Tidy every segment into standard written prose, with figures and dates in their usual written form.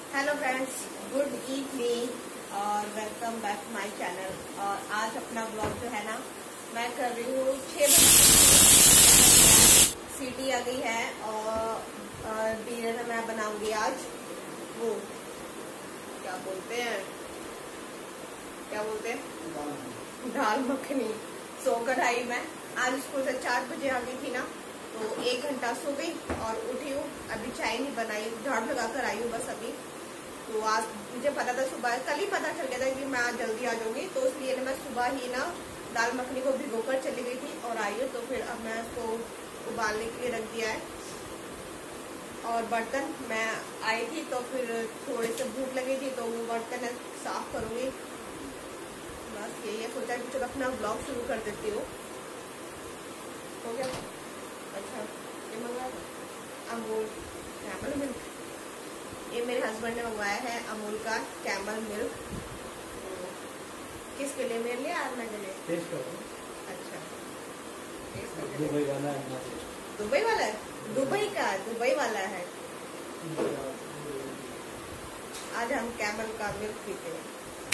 Hello friends, good evening और welcome back to my channel. और आज अपना ब्लॉग जो है ना मैं कर रही हूँ 6 बजे। सीटी आ गई है और डिनर मैं बनाऊंगी आज वो क्या बोलते हैं दाल मखनी। सोकर आई मैं आज स्कूल से 4 बजे आ गई थी ना, तो 1 घंटा सो गई और उठी हूँ। अभी चाय नहीं बनाई, झाड़ू लगा कर आई हूँ बस अभी। तो आज मुझे पता था, सुबह कल ही पता चल गया था कि मैं आज जल्दी आ जाऊंगी, तो इसलिए मैं सुबह ही ना दाल मखनी को भिगोकर चली गई थी और आई हूँ। तो फिर अब मैं उसको उबालने के लिए रख दिया है। और बर्तन मैं आई थी तो फिर थोड़े से भूख लगी थी तो वो बर्तन साफ करूंगी। बस यही है, सोचा कि चलो अपना ब्लॉग शुरू कर देती हूँ। हो गया? अच्छा, ये मंगाया अमूल कैमल मिल्क। ये मेरे हस्बैंड ने मंगवाया है अमूल का कैमल मिल्क। किसके लिए? मेरे लिए, आरना के लिए। टेस्ट करो। अच्छा, दुबई वाला है। दुबई वाला है? दुबई का, दुबई वाला है। आज हम कैमल का मिल्क पीते हैं।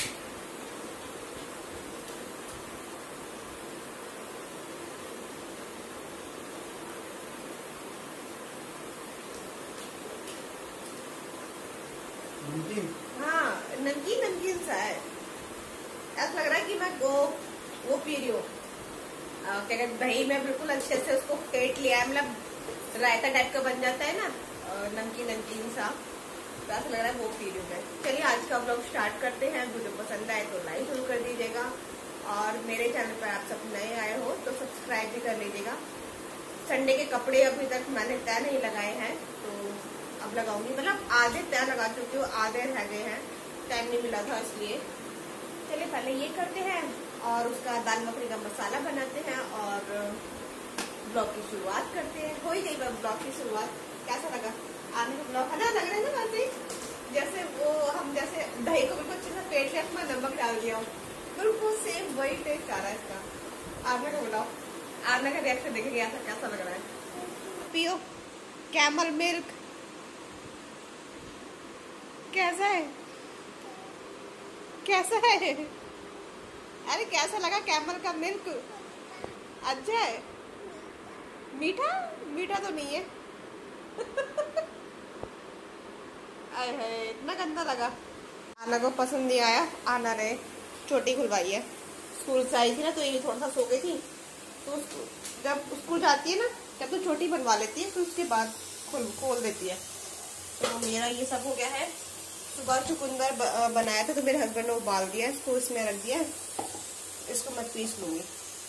हाँ, नमकीन नमकीन सा है। ऐसा लग रहा है कि मैं वो पी रही हूँ, क्या कहते, दही में बिल्कुल अच्छे से उसको फेंट लिया है, मतलब रायता टाइप का बन जाता है ना, नमकीन नमकीन सा। तो ऐसा लग रहा है वो पी रही हूँ मैं। चलिए आज का ब्लॉग स्टार्ट करते हैं। वीडियो पसंद आए तो लाइक जरूर कर दीजिएगा और मेरे चैनल पर आप सब नए आए हो तो सब्सक्राइब भी कर लीजिएगा। संडे के कपड़े अभी तक मैंने तय नहीं लगाए हैं, तो अब लगाऊंगी। मतलब आधे तय लगा चुकी हूँ, आधे रह गए हैं, टाइम नहीं मिला था इसलिए। चलिए पहले ये करते हैं और उसका दाल मखनी का मसाला बनाते हैं और ब्लॉग की शुरुआत करते हैं। हो ही गई ब्लॉग की शुरुआत। कैसा लगा आने का ब्लॉग? है ना, लग रहा है ना वैसे जैसे वो हम जैसे दही को बिल्कुल अच्छे से फेंट लिया, उसमें नमक डाल दिया, बिल्कुल सेम वही टेस्ट आ रहा है इसका। आरना का बुलाओ, आरना का रिएक्शन देखेंगे ऐसा कैसा लग रहा है। पियो कैमल मिल्क। कैसा है? कैसा है? अरे कैसा लगा कैमल का मिल्क? अच्छा है? मीठा मीठा तो नहीं है? अरे है, इतना गंदा लगा। आना को पसंद नहीं आया। आना ने चोटी खुलवाई है, स्कूल से आई थी ना तो ये थोड़ा सा सो गई थी, तो जब स्कूल जाती है ना तब तो छोटी बनवा लेती है, फिर उसके बाद खोल देती है। तो मेरा ये सब हो गया है। सुबह चुकंदर बनाया था तो मेरे हस्बैंड ने उबाल दिया, इसको इसमें रख दिया। इसको मैं पीस लूंगी।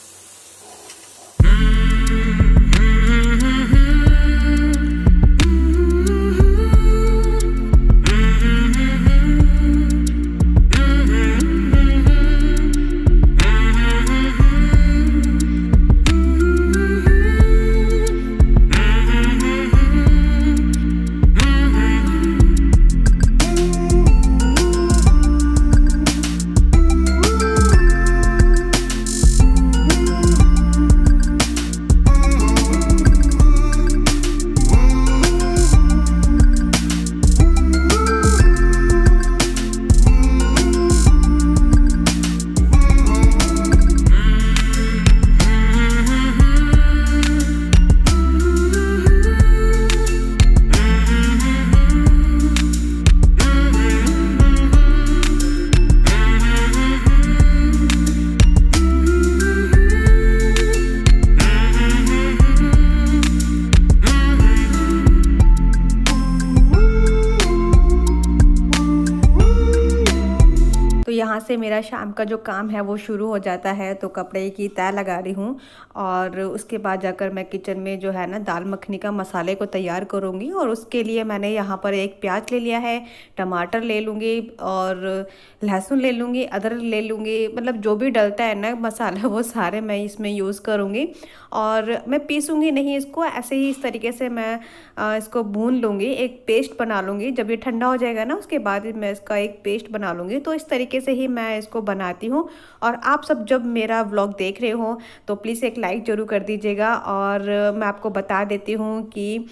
यहाँ से मेरा शाम का जो काम है वो शुरू हो जाता है। तो कपड़े की तय लगा रही हूँ और उसके बाद जाकर मैं किचन में जो है ना दाल मखनी का मसाले को तैयार करूँगी। और उसके लिए मैंने यहाँ पर एक प्याज ले लिया है, टमाटर ले लूँगी और लहसुन ले लूँगी, अदरक ले लूँगी, मतलब जो भी डलता है ना मसाला वो सारे मैं इसमें यूज़ करूँगी। और मैं पीसूँगी नहीं इसको, ऐसे ही इस तरीके से मैं इसको भून लूँगी, एक पेस्ट बना लूँगी। जब ये ठंडा हो जाएगा ना उसके बाद मैं इसका एक पेस्ट बना लूँगी। तो इस तरीके से ही मैं इसको बनाती हूँ। और आप सब जब मेरा व्लॉग देख रहे हो तो प्लीज़ एक लाइक ज़रूर कर दीजिएगा। और मैं आपको बता देती हूँ कि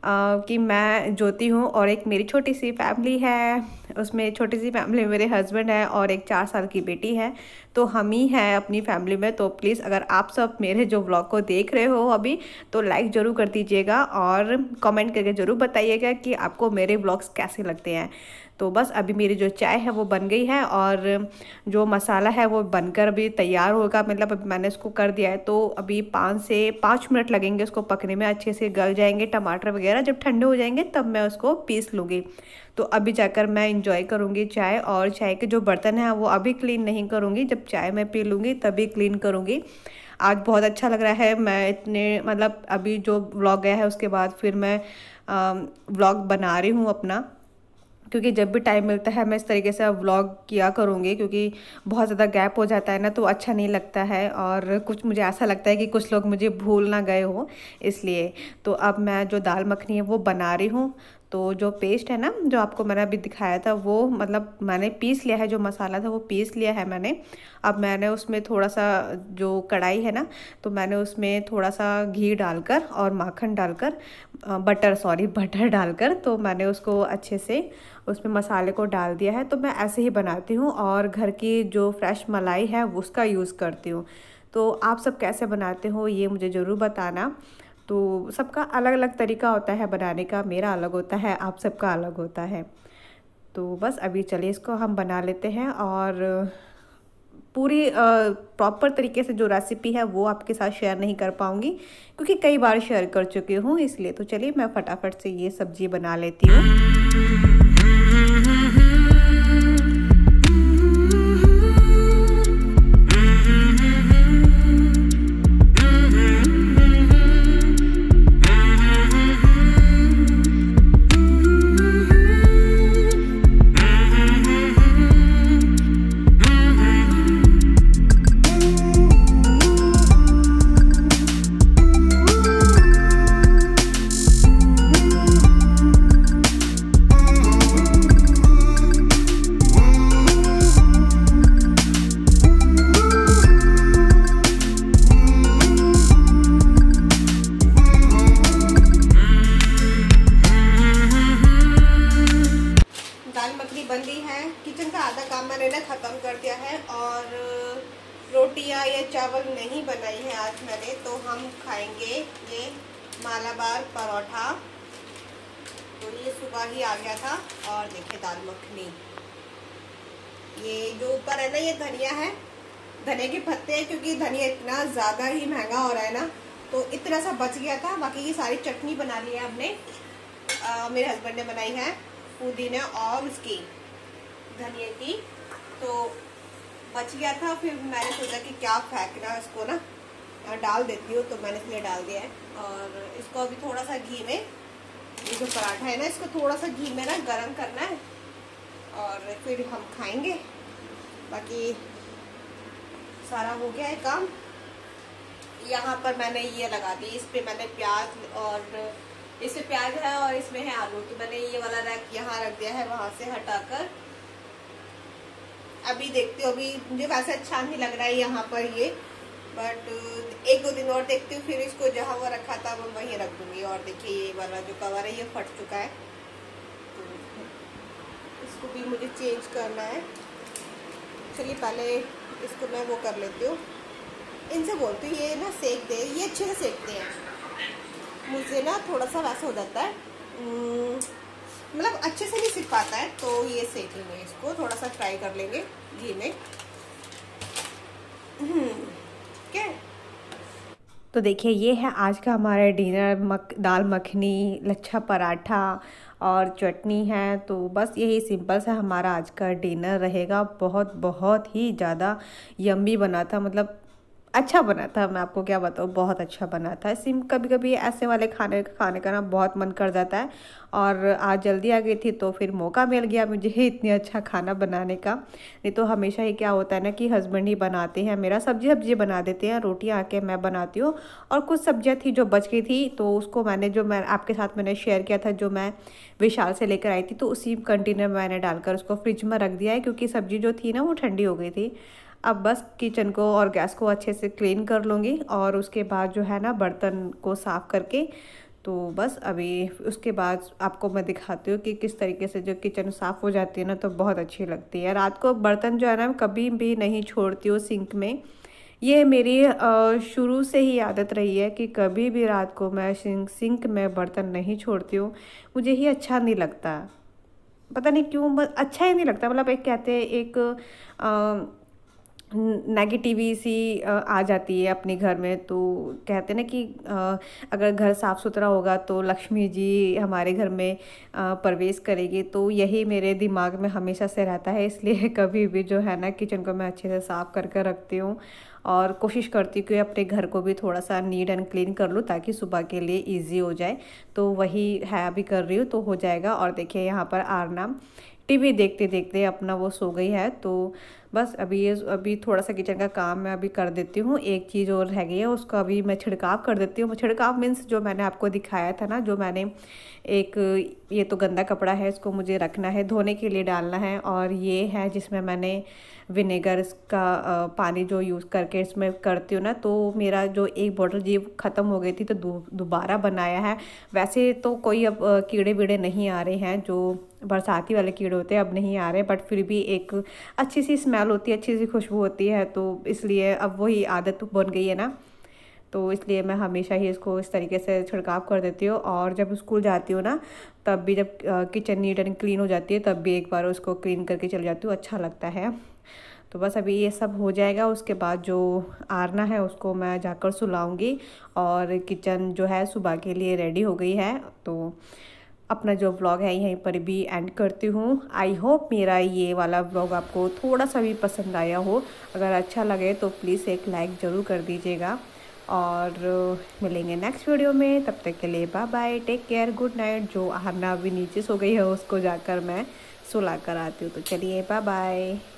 कि मैं ज्योति हूँ और एक मेरी छोटी सी फैमिली है। उसमें छोटी सी फैमिली में मेरे हस्बैंड है और एक 4 साल की बेटी है, तो हम ही हैं अपनी फैमिली में। तो प्लीज़ अगर आप सब मेरे जो व्लॉग को देख रहे हो अभी, तो लाइक ज़रूर कर दीजिएगा और कमेंट करके ज़रूर बताइएगा कि आपको मेरे व्लॉग्स कैसे लगते हैं। तो बस अभी मेरी जो चाय है वो बन गई है और जो मसाला है वो बनकर अभी तैयार होगा, मतलब अभी मैंने इसको कर दिया है। तो अभी 5 से 5 मिनट लगेंगे उसको पकने में, अच्छे से गल जाएंगे टमाटर वगैरह। जब ठंडे हो जाएंगे तब मैं उसको पीस लूँगी। तो अभी जाकर मैं इंजॉय करूँगी चाय, और चाय के जो बर्तन हैं वो अभी क्लीन नहीं करूँगी, जब चाय मैं पी लूँगी तभी क्लीन करूँगी। आज बहुत अच्छा लग रहा है, मैं इतने मतलब अभी जो व्लॉग गया है उसके बाद फिर मैं व्लॉग बना रही हूँ अपना, क्योंकि जब भी टाइम मिलता है मैं इस तरीके से व्लॉग किया करूँगी, क्योंकि बहुत ज़्यादा गैप हो जाता है ना तो अच्छा नहीं लगता है। और कुछ मुझे ऐसा लगता है कि कुछ लोग मुझे भूल ना गए हो, इसलिए। तो अब मैं जो दाल मखनी है वो बना रही हूँ। तो जो पेस्ट है ना, जो आपको मैंने अभी दिखाया था, वो मतलब मैंने पीस लिया है, जो मसाला था वो पीस लिया है मैंने। अब मैंने उसमें थोड़ा सा, जो कढ़ाई है ना, तो मैंने उसमें थोड़ा सा घी डालकर और माखन डालकर, बटर डालकर, तो मैंने उसको अच्छे से उसमें मसाले को डाल दिया है। तो मैं ऐसे ही बनाती हूँ और घर की जो फ्रेश मलाई है उसका यूज़ करती हूँ। तो आप सब कैसे बनाते हो ये मुझे ज़रूर बताना। तो सबका अलग अलग तरीका होता है बनाने का, मेरा अलग होता है, आप सबका अलग होता है। तो बस अभी चलिए इसको हम बना लेते हैं, और पूरी प्रॉपर तरीके से जो रेसिपी है वो आपके साथ शेयर नहीं कर पाऊँगी, क्योंकि कई बार शेयर कर चुकी हूँ, इसलिए। तो चलिए मैं फटाफट से ये सब्ज़ी बना लेती हूँ। ख़त्म कर दिया है, और रोटियां या चावल नहीं बनाई है आज मैंने। तो हम खाएंगे ये मालाबार परोठा। तो ये सुबह ही आ गया था। और देखिए दाल मखनी, ये जो ऊपर है ना ये धनिया है, धनिया के पत्ते हैं, क्योंकि धनिया इतना ज़्यादा ही महंगा हो रहा है ना, तो इतना सा बच गया था। बाकी की सारी चटनी बना ली है हमने, मेरे हस्बैंड ने बनाई है, पुदीना और उसकी धनिया की। तो बच गया था, फिर मैंने सोचा कि क्या फेंकना, इसको ना डाल देती हूँ, तो मैंने इसलिए डाल दिया है। और इसको अभी थोड़ा सा घी में, ये जो पराठा है ना, इसको थोड़ा सा घी में ना गरम करना है, और फिर हम खाएंगे। बाकी सारा हो गया है काम। यहाँ पर मैंने ये लगा दी, इस पे मैंने प्याज, और इसमें प्याज है और इसमें है आलू। तो मैंने ये वाला रैक यहाँ रख दिया है, वहाँ से हटाकर। अभी देखती हूँ, अभी मुझे वैसे अच्छा नहीं लग रहा है यहाँ पर ये, बट 1-2 दिन और देखती हूँ, फिर इसको जहाँ वो रखा था वो वहीं रख दूँगी। और देखिए ये वाला जो कवर है ये फट चुका है, तो इसको भी मुझे चेंज करना है। चलिए पहले इसको मैं वो कर लेती हूँ, इनसे बोलती हूँ ये ना सेक दे, ये अच्छे से सेकते हैं। मुझे ना थोड़ा सा वैसा हो जाता है, मतलब अच्छे से नहीं सीख पाता है, तो ये सेक लेंगे, इसको थोड़ा सा फ्राई कर लेंगे घी में। क्या तो देखिए ये है आज का हमारा डिनर, दाल मखनी, लच्छा पराठा और चटनी है। तो बस यही सिंपल सा हमारा आज का डिनर रहेगा। बहुत बहुत ही ज़्यादा यम्मी बना था, मतलब अच्छा बना था, मैं आपको क्या बताऊँ, बहुत अच्छा बना था। कभी कभी ऐसे वाले खाने का ना बहुत मन कर जाता है, और आज जल्दी आ गई थी तो फिर मौका मिल गया मुझे इतने अच्छा खाना बनाने का। नहीं तो हमेशा ही क्या होता है ना कि हस्बैंड ही बनाते हैं, मेरा सब्जी बना देते हैं, रोटियाँ आके मैं बनाती हूँ। और कुछ सब्जियाँ थी जो बच गई थी, तो उसको मैं आपके साथ मैंने शेयर किया था, जो मैं विशाल से लेकर आई थी, तो उसी कंटेनर में मैंने डालकर उसको फ्रिज में रख दिया है, क्योंकि सब्जी जो थी ना वो ठंडी हो गई थी। अब बस किचन को और गैस को अच्छे से क्लीन कर लूँगी, और उसके बाद जो है ना बर्तन को साफ़ करके तो बस अभी उसके बाद आपको मैं दिखाती हूँ कि किस तरीके से जो किचन साफ़ हो जाती है ना, तो बहुत अच्छी लगती है। रात को बर्तन जो है ना कभी भी नहीं छोड़ती हूँ सिंक में। ये मेरी शुरू से ही आदत रही है कि कभी भी रात को मैं सिंक में बर्तन नहीं छोड़ती हूँ। मुझे ही अच्छा नहीं लगता, पता नहीं क्यों, बस अच्छा ही नहीं लगता। मतलब एक कहते हैं एक नेगेटिवी सी आ जाती है अपने घर में। तो कहते हैं ना कि अगर घर साफ़ सुथरा होगा तो लक्ष्मी जी हमारे घर में प्रवेश करेगी। तो यही मेरे दिमाग में हमेशा से रहता है, इसलिए कभी भी जो है ना किचन को मैं अच्छे से साफ़ करके रखती हूँ और कोशिश करती हूँ कि अपने घर को भी थोड़ा सा नीट एंड क्लीन कर लूँ ताकि सुबह के लिए इजी हो जाए। तो वही है, अभी कर रही हूँ तो हो जाएगा। और देखिए यहाँ पर आरना टीवी देखते देखते अपना वो सो गई है। तो बस अभी थोड़ा सा किचन का काम मैं अभी कर देती हूँ। एक चीज़ और रह गई है, उसको अभी मैं छिड़काव कर देती हूँ। छिड़काव मीन्स जो मैंने आपको दिखाया था ना, जो मैंने एक, ये तो गंदा कपड़ा है, इसको मुझे रखना है, धोने के लिए डालना है। और ये है जिसमें मैंने विनेगर का पानी जो यूज़ करके इसमें करती हूँ ना, तो मेरा जो एक बॉटल जी ख़त्म हो गई थी तो दोबारा बनाया है। वैसे तो कोई अब कीड़े वीड़े नहीं आ रहे हैं, जो बरसाती वाले कीड़े होते हैं अब नहीं आ रहे, बट फिर भी एक अच्छी सी स्मेल होती है, अच्छी सी खुशबू होती है। तो इसलिए अब वही आदत बन गई है ना, तो इसलिए मैं हमेशा ही इसको इस तरीके से छिड़काव कर देती हूँ। और जब स्कूल जाती हूँ ना, तब भी जब किचन नीट एंड क्लीन हो जाती है तब भी एक बार उसको क्लीन करके चली जाती हूँ, अच्छा लगता है। तो बस अभी ये सब हो जाएगा, उसके बाद जो आरना है उसको मैं जाकर सुलाऊंगी और किचन जो है सुबह के लिए रेडी हो गई है। तो अपना जो व्लॉग है यहीं पर भी एंड करती हूँ। आई होप मेरा ये वाला व्लॉग आपको थोड़ा सा भी पसंद आया हो। अगर अच्छा लगे तो प्लीज़ एक लाइक ज़रूर कर दीजिएगा और मिलेंगे नेक्स्ट वीडियो में। तब तक के लिए bye bye, take care, good night. जो आरना अभी नीचे सो गई है उसको जाकर मैं सुला कर आती हूँ। तो चलिए बाय बाय।